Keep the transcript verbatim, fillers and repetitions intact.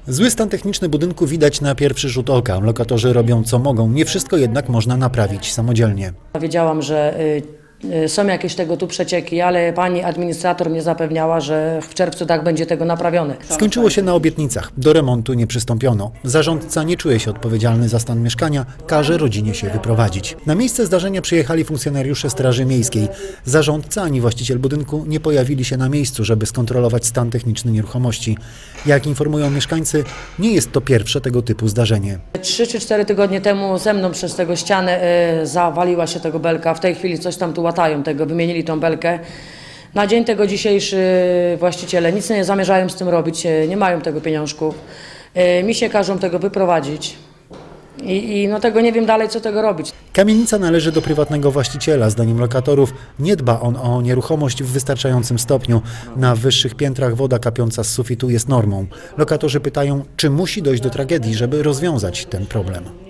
Zły stan techniczny budynku widać na pierwszy rzut oka. Lokatorzy robią co mogą, nie wszystko jednak można naprawić samodzielnie. Wiedziałam, że są jakieś tego tu przecieki, ale pani administrator mnie zapewniała, że w czerwcu tak będzie tego naprawione. Skończyło się na obietnicach. Do remontu nie przystąpiono. Zarządca nie czuje się odpowiedzialny za stan mieszkania, każe rodzinie się wyprowadzić. Na miejsce zdarzenia przyjechali funkcjonariusze Straży Miejskiej. Zarządca ani właściciel budynku nie pojawili się na miejscu, żeby skontrolować stan techniczny nieruchomości. Jak informują mieszkańcy, nie jest to pierwsze tego typu zdarzenie. Trzy czy cztery tygodnie temu ze mną przez tego ścianę y, zawaliła się tego belka. W tej chwili coś tam tu łatają tego, wymienili tą belkę. Na dzień tego dzisiejszy właściciele nic nie zamierzają z tym robić, nie mają tego pieniążków. Mi się każą tego wyprowadzić i, i no tego nie wiem dalej, co tego robić. Kamienica należy do prywatnego właściciela. Zdaniem lokatorów nie dba on o nieruchomość w wystarczającym stopniu. Na wyższych piętrach woda kapiąca z sufitu jest normą. Lokatorzy pytają, czy musi dojść do tragedii, żeby rozwiązać ten problem.